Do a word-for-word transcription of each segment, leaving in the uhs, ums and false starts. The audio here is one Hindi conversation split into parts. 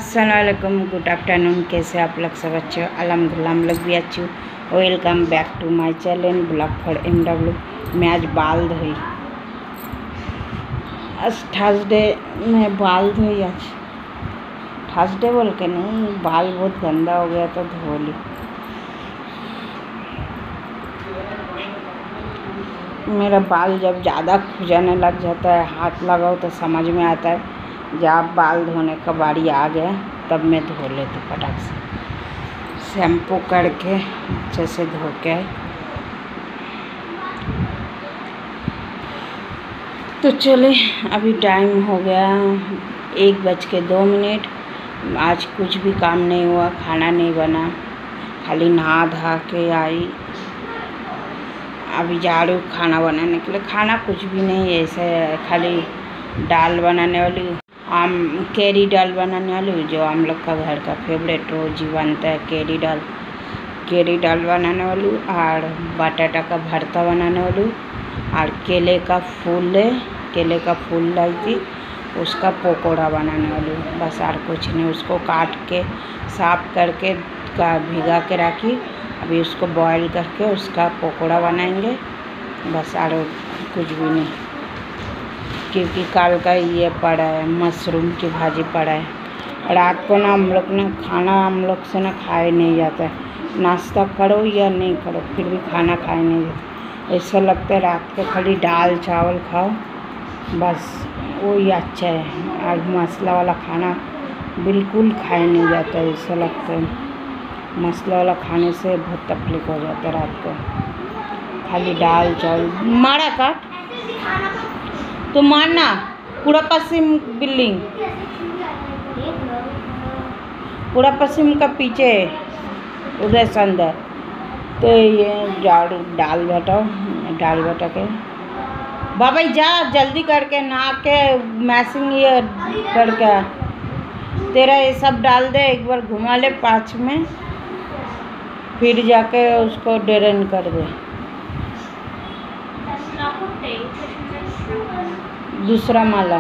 अस्सलामुअलैकुम, गुड आफ्टरनून। कैसे आप लोग सब अच्छे हो? अल्हम्दुलिल्लाह हम लोग भी अच्छे हो। Welcome back to my channel blog for M W. मैं आज बाल धोई, आज थर्सडे में बाल धोई। आज थर्सडे बोल के नहीं, बाल बहुत गंदा हो गया तो धो ली। मेरा बाल जब ज़्यादा खुजाने लग जाता है, हाथ लगाओ तो समझ में आता है जब बाल धोने का बारी आ गया तब मैं धो लेती फटाक से, शैम्पू करके अच्छे से धो के। तो चले, अभी टाइम हो गया एक बज के दो मिनट। आज कुछ भी काम नहीं हुआ, खाना नहीं बना, खाली नहा धा के आई। अभी जा रही हूँ खाना बनाने के लिए। खाना कुछ भी नहीं, ऐसे खाली दाल बनाने वाली, आम केरी दाल बनाने वाली हूँ, जो हम लोग का घर का फेवरेट रोज ही बनता है। केरी दाल केरी दाल बनाने वाली हूँ और बटाटा का भरता बनाने वाली हूँ और केले का फूल है, केले का फूल लाई थी, उसका पकौड़ा बनाने वाली हूँ। बस और कुछ नहीं। उसको काट के साफ करके का भिगा के रखी, अभी उसको बॉईल करके उसका पकौड़ा बनाएंगे। बस और कुछ भी नहीं, क्योंकि कल का ये पड़ा है, मशरूम की भाजी पड़ा है। रात को ना हम लोग ने खाना हम लोग से ना खाए नहीं जाता है। नाश्ता करो या नहीं करो फिर भी खाना खाए नहीं जाता। ऐसा लगता है रात को खाली दाल चावल खाओ, बस वो ही अच्छा है। और मसाला वाला खाना बिल्कुल खाए नहीं जाता है। ऐसा लगता है मसाला वाला खाने से बहुत तकलीफ हो जाता है रात को। खाली दाल चावल मारा काट तो मारना पूरा पश्चिम बिल्डिंग, पूरा पश्चिम का पीछे उधर से अंदर। तो ये झाड़ू दाल बटाओ, दाल बटा के बाबा जा जल्दी करके नहा के मैसिंग ये करके तेरा ये सब डाल दे, एक बार घुमा ले पाँच में, फिर जाके उसको ड्रेन कर दे। दूसरा माला,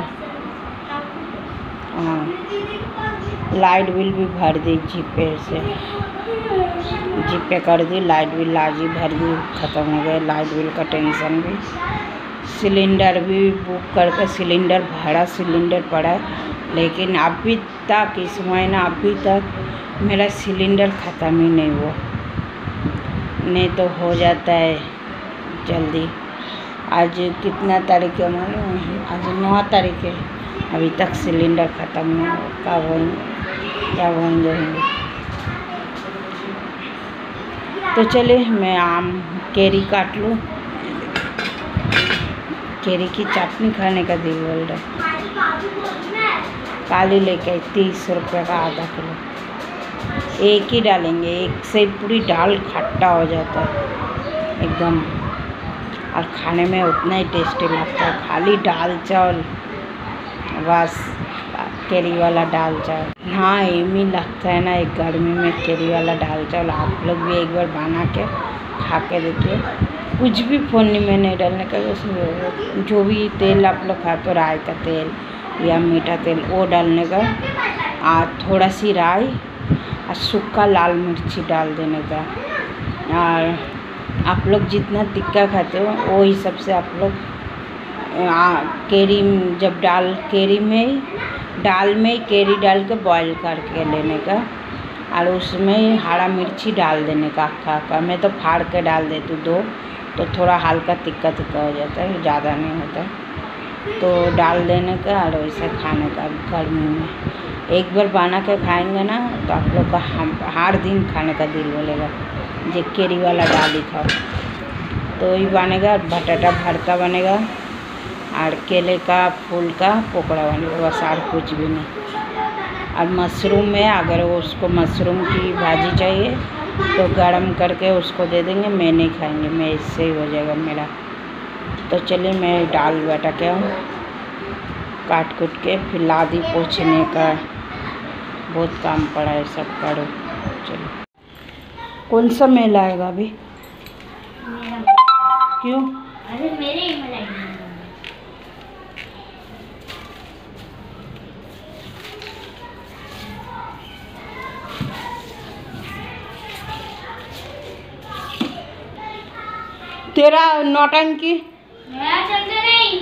हाँ लाइट बिल भी भर दी जीपे से, जीपे कर दी लाइट बिल, आज ही भर दी, ख़त्म हो गया लाइट बिल का टेंशन भी। सिलेंडर भी बुक करके सिलेंडर भरा सिलेंडर पड़ा है, लेकिन अभी तक इस महीना अभी तक मेरा सिलेंडर ख़त्म ही नहीं हुआ। नहीं तो हो जाता है जल्दी। आज कितना तारीख है मालूम? आज नौ तारीख है, अभी तक सिलेंडर ख़त्म नहीं हुआ। कब होंगे क्या होंगे। तो चले, मैं आम केरी काट लूँ, केरी की चटनी खाने का दिल बोल रहा है। काली लेके तीस रुपये का आधा किलो, एक ही डालेंगे, एक से पूरी दाल खट्टा हो जाता है एकदम, और खाने में उतना ही टेस्टी लगता है। खाली दाल चावल, बस केरी वाला दाल चावल। हाँ एम ही लगता है ना एक गर्मी में केरी वाला दाल चावल। आप लोग भी एक बार बना के खा के देखिए। कुछ भी फोड़नी में नहीं डालने का, उसमें जो भी तेल आप लोग खाते हो, राई का तेल या मीठा तेल, वो डालने का, और थोड़ा सी राई और सूखा लाल मिर्ची डाल देने का। और आप लोग जितना तिक्का खाते हो वो हिसाब से आप लोग केरी जब डाल केरी में दाल में केरी डाल के बॉईल करके लेने का, और उसमें हरा मिर्ची डाल देने का अक्खा अक्खा। मैं तो फाड़ के डाल देती हूँ दो, तो थोड़ा हल्का तिक्का तिक्का हो जाता है, ज़्यादा नहीं होता। तो डाल देने का और वैसे खाने का गर्मी में। एक बार बना के खाएंगे ना तो आप लोग का हम हर दिन खाने का दिल बोलेगा जे केरी वाला दाल ही खाओ। तो ये बनेगा, बटाटा भरता बनेगा और केले का फूल का पकौड़ा बनेगा, बस और कुछ भी नहीं। और मशरूम में अगर वो उसको मशरूम की भाजी चाहिए तो गरम करके उसको दे देंगे, मैं नहीं खाएंगे, मैं इससे ही हो जाएगा मेरा। तो चलिए मैं दाल बटा के काट कूट के फिर लादी पोछने का बहुत काम पड़ा है, सब करो। चलो, कौन सा मेला आएगा अभी? क्यों? अरे मेरे ही मेला है। तेरा नौटंकी नहीं।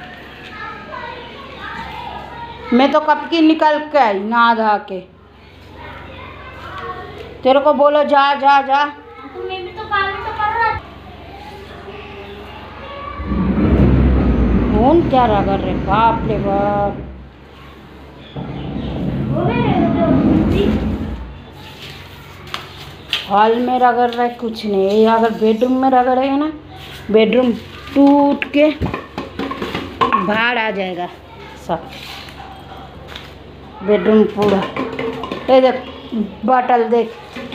मैं तो कब की निकल के आई नहा धा के। तेरे को बोलो जा जा जा। तो मैं भी तो काम तो कर रहा था। कौन क्या रगड़ रहे, बाप रे बाप। हॉल में रगड़ रहा है कुछ नहीं, ये अगर बेडरूम में रगड़ेगा ना, बेडरूम टूट के बाहर आ जाएगा सब, बेडरूम पूरा। ये देख बॉटल देख,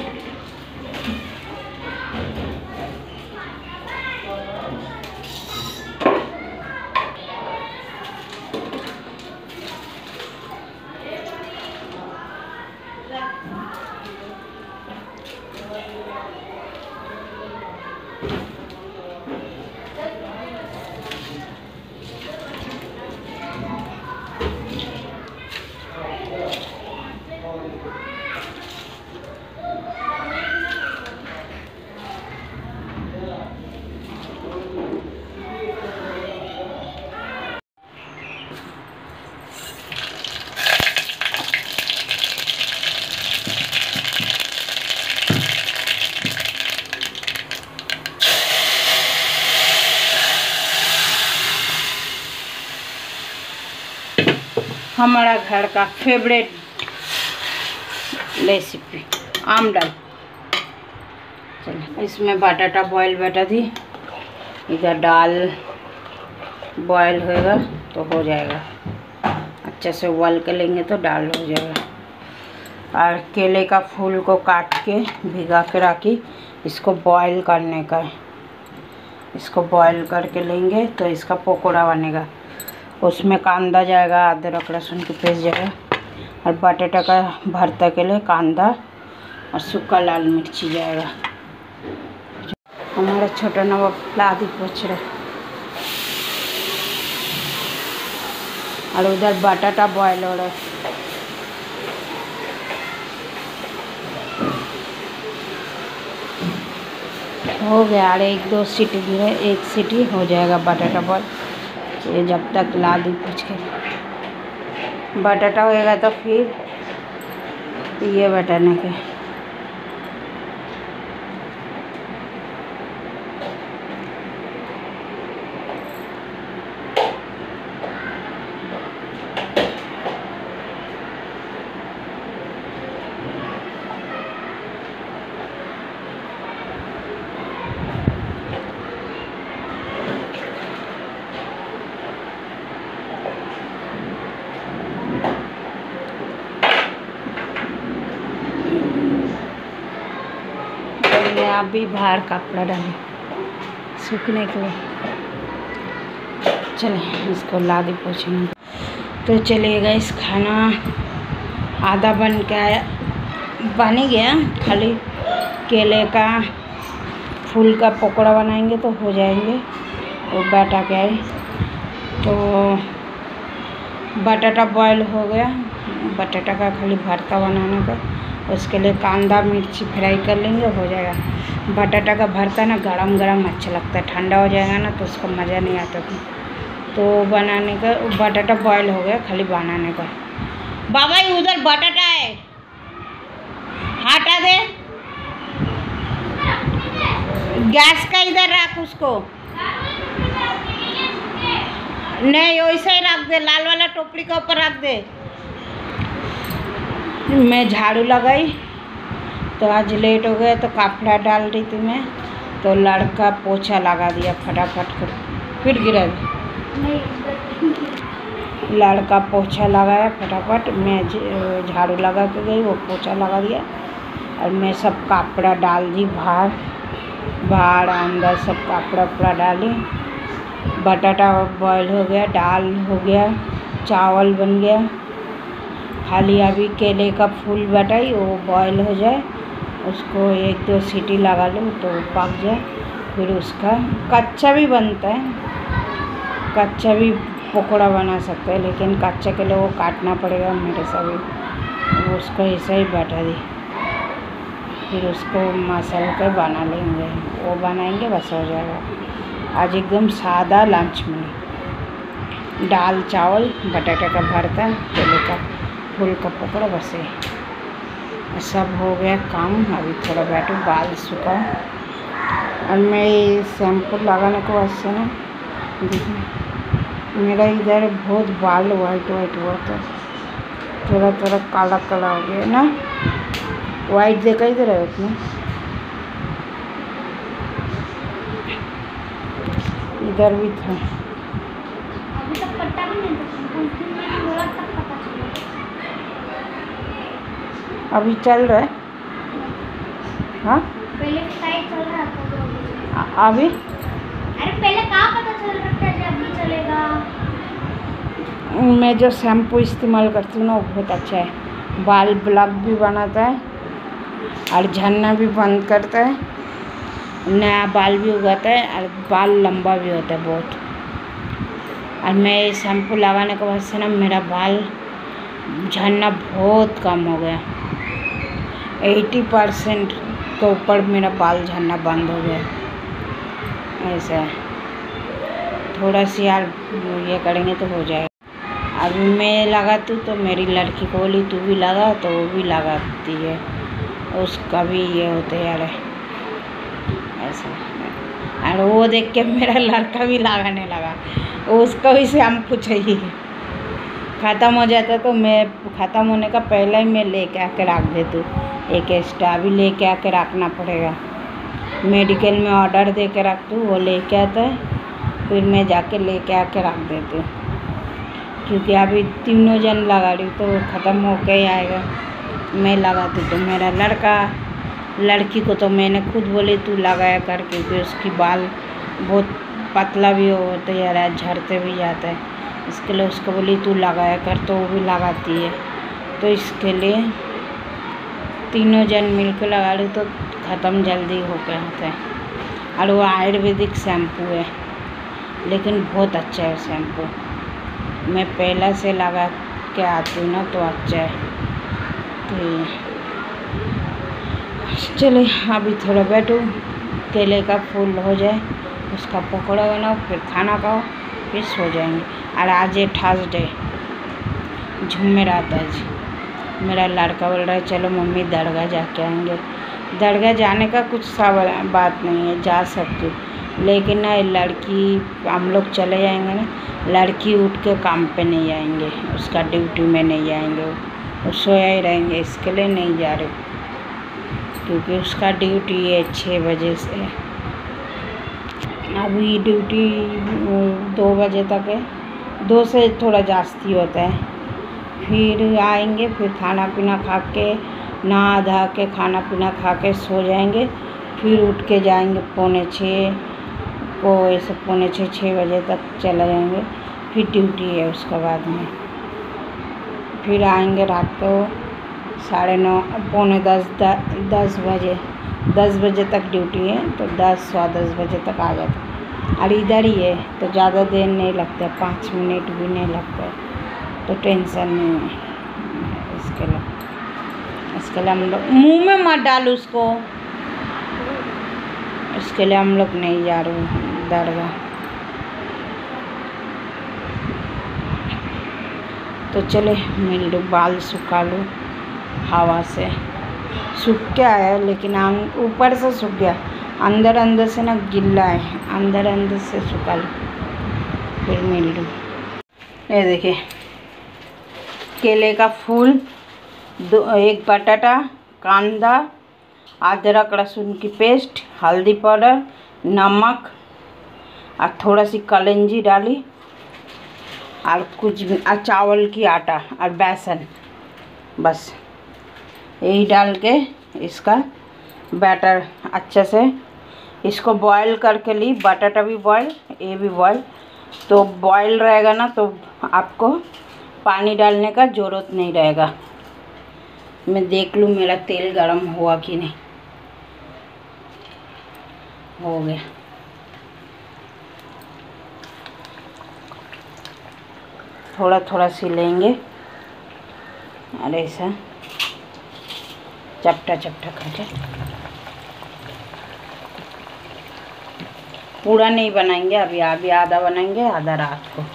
हमारा घर का फेवरेट रेसिपी आमडाल। चलो इसमें बटाटा बॉयल बैठा दी, इधर दाल बॉयल होएगा तो हो जाएगा, अच्छे से उबाल के लेंगे तो दाल हो जाएगा। और केले का फूल को काट के भिगा के रखी, इसको बॉयल करने का है, इसको बॉयल करके लेंगे तो इसका पकौड़ा बनेगा। उसमें कांदा जाएगा, अदरक लहसुन की पेस्ट जाएगा, और बटाटा का भरता के लिए कांदा और सूखा लाल मिर्ची जाएगा। हमारा छोटा नवाब लादी पोछ रहा, और उधर बटाटा बॉयल हो रहा है। हो गया, और एक दो सीटी गिरे, एक सीटी हो जाएगा बटाटा बॉयल। ये जब तक ला दी पूछ के बटाटा होएगा तो फिर ये बटाने के आप भी बाहर कपड़ा डालें सूखने के लिए। चलिए इसको ला दी पोछने। तो चलिएगा, इस खाना आधा बन के आया, बन ही गया, खाली केले का फूल का पकौड़ा बनाएंगे तो हो जाएंगे। वो बैठा के आए तो बटाटा बॉयल हो गया, बटाटा का खाली भरता बनाने का, उसके लिए कांदा मिर्ची फ्राई कर लेंगे, हो जाएगा। बटाटा का भरता ना गरम गरम अच्छा लगता है, ठंडा हो जाएगा ना तो उसका मज़ा नहीं आता था। तो बनाने का बटाटा बॉयल हो गया, खाली बनाने का। बाबा ये उधर बटाटा है, हटा दे, गैस का इधर रख उसको, नहीं वैसे ही रख दे, लाल वाला टोकरी के ऊपर रख दे। मैं झाड़ू लगाई तो आज लेट हो गया, तो कपड़ा डाल रही थी मैं, तो लड़का पोछा लगा दिया फटाफट कर, फिर गिरा दिया। लड़का पोछा लगाया फटाफट, मैं झाड़ू लगा के गई, वो पोछा लगा दिया, और मैं सब कपड़ा डाल दी बाहर, बाहर अंदर सब कपड़ा उपड़ा डाली। बटाटा बॉयल हो गया, दाल हो गया, चावल बन गया, खाली अभी केले का फूल बटाई, वो बॉयल हो जाए, उसको एक दो सीटी लगा लूँ तो पक जाए। फिर उसका कच्चा भी बनता है, कच्चा भी पकौड़ा बना सकते हैं, लेकिन कच्चा के लिए वो काटना पड़ेगा मेरे से, भी उसको ऐसा ही बैठा दी। फिर उसको मसल कर बना लेंगे, वो बनाएंगे बस हो जाएगा। आज एकदम सादा लंच में दाल चावल बटाटे का भरता, केले का फूल का पकौड़ा, बस ये सब हो गया काम। अभी थोड़ा बैठो, बाल सूखा। और मैं ये शैम्पू लगाने को वास्ते ना, देखिए मेरा इधर बहुत बाल वाइट वाइट हुआ था, थोड़ा थोड़ा काला काला हो गया ना, वाइट देखा इधर है उसमें। इधर भी था, अभी तक पट्टा भी नहीं था, उस दिन मैंने बोला तब पता चला। अभी चल रहा है। हाँ पहले टाइट चल रहा था तो अभी- अ- अभी अरे पहले कहाँ पता चल रहा था जब भी चलेगा। मैं जो शैम्पू इस्तेमाल करती हूँ ना वो बहुत अच्छा है, बाल ब्लॉक भी बनाता है और झड़ना भी बंद करता है, नया बाल भी उगाता है और बाल लंबा भी होता है बहुत। और मैं ये शैम्पू लगाने के बाद से ना मेरा बाल झड़ना बहुत कम हो गया, अस्सी परसेंट के ऊपर मेरा बाल झड़ना बंद हो गया। ऐसा है, थोड़ा सी यार ये करेंगे तो हो जाएगा। अभी मैं लगाती हूँ तो मेरी लड़की को बोली तू भी लगा, तो वो भी लगाती है, उसका भी ये होता है यार ऐसा। और वो देख के मेरा लड़का भी लगाने लगा, उसको भी शैम्पू चाहिए। ख़त्म हो जाता तो मैं ख़त्म होने का पहले ही मैं लेके आके रख देती हूँ, एक एक्स्ट्रा भी लेके आके रखना पड़ेगा। मेडिकल में ऑर्डर दे के रखती हूँ, वो लेके आता है, फिर मैं जाके लेके आके रख देती हूँ, क्योंकि अभी तीनों जन लगा रही तो ख़त्म हो के ही आएगा। मैं लगाती तो मेरा लड़का, लड़की को तो मैंने खुद बोली तू लगाया कर, क्योंकि उसकी बाल बहुत पतला भी होते यार, झड़ते भी जाते हैं, इसके लिए उसको बोली तू लगाया कर, तो वो भी लगाती है। तो इसके लिए तीनों जन मिलकर लगा रही तो ख़त्म जल्दी हो के आता है। और वो आयुर्वेदिक शैम्पू है, लेकिन बहुत अच्छा है शैम्पू, मैं पहले से लगा के आती हूँ ना तो अच्छा है। तो चले अभी थोड़ा बैठो, केले का फूल हो जाए, उसका पकौड़ा बनाओ, फिर खाना खाओ, फिर सो जाएंगे। और आज है थर्सडे, जुमेरात आज। मेरा लड़का बोल रहा है चलो मम्मी दरगाह जाके आएंगे। दरगाह जाने का कुछ सा बात नहीं है, जा सकती हूँ, लेकिन ना लड़की, हम लोग चले जाएंगे ना, लड़की उठ के काम पे नहीं आएंगे, उसका ड्यूटी में नहीं आएंगे, वो सोया ही रहेंगे, इसके लिए नहीं जा रहे, क्योंकि उसका ड्यूटी है छः बजे से, अभी ड्यूटी दो बजे तक है, दो से थोड़ा जास्ती होता है। फिर आएंगे, फिर खाना पीना खा के, नहा धा के खाना पीना खा के सो जाएंगे, फिर उठ के जाएंगे पौने छः को, ऐसे पौने छः छः बजे तक चले जाएंगे, फिर ड्यूटी है उसके बाद में। फिर आएंगे रात को साढ़े नौ पौने दस दस बजे दस बजे तक ड्यूटी है, तो दस सवा दस बजे तक आ जाते। और इधर ही है तो ज़्यादा देर नहीं लगता, पाँच मिनट भी नहीं लगता, तो टेंशन नहीं है इसके लिए। इसके लिए हम लोग मुँह में मत डाल उसको, इसके लिए हम लोग नहीं जा रहे दरगाह। तो चले मिल लो, बाल सुखा लो, हवा से सूख के आया, लेकिन ऊपर से सूख गया, अंदर अंदर से ना गिल्ला है, अंदर अंदर से सूखा लो, फिर मिल लो। ये देखिए केले का फूल, दो एक बटाटा, कांदा, अदरक लहसुन की पेस्ट, हल्दी पाउडर, नमक और थोड़ा सी कलंजी डाली, और कुछ भी, और चावल की आटा और बेसन, बस यही डाल के इसका बैटर अच्छे से, इसको बॉईल करके ली, बटाटा भी बॉईल, ये भी बॉईल, तो बॉईल रहेगा ना तो आपको पानी डालने का ज़रूरत नहीं रहेगा। मैं देख लूँ मेरा तेल गरम हुआ कि नहीं, हो गया। थोड़ा थोड़ा सी लेंगे और ऐसा चपटा चपटा करके। पूरा नहीं बनाएंगे अभी, अभी आधा बनाएंगे, आधा रात को।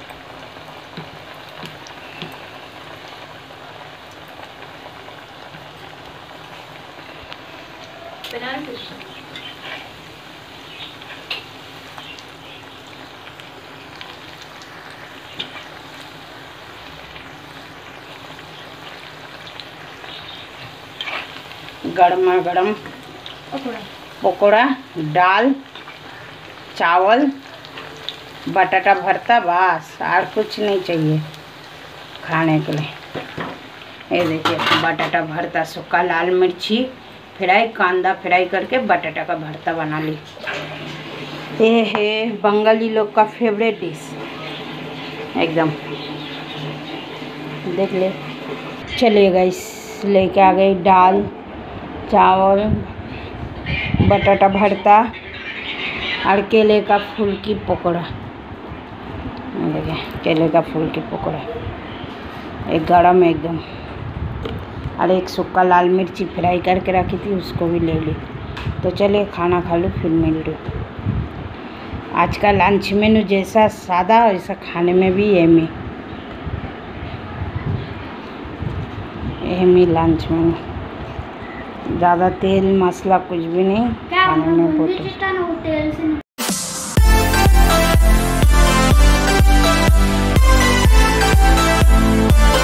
गरमा गरम पकोड़ा, दाल, चावल, बटाटा भरता, बस और कुछ नहीं चाहिए खाने के लिए। ये देखिए बटाटा भरता, सूखा लाल मिर्ची फ्राई, कांदा फ्राई करके बटाटा का भरता बना ली। ये है बंगाली लोग का फेवरेट डिश एकदम, देख ले। चलिए गाइस, लेके आ गई दाल, चावल, बटाटा भरता और केले का फूल की पकौड़ा। देखिए केले का फूल की पकौड़ा, एक गरम एकदम, और एक सूखा लाल मिर्ची फ्राई करके रखी थी, उसको भी ले ली। तो चलिए खाना खा लो, फिर मिल रही। आज का लंच मेनू जैसा सादा वैसा खाने में भी एमी एमी लंच मेनू, ज़्यादा तेल मसाला कुछ भी नहीं, खाने में बहुत। क्या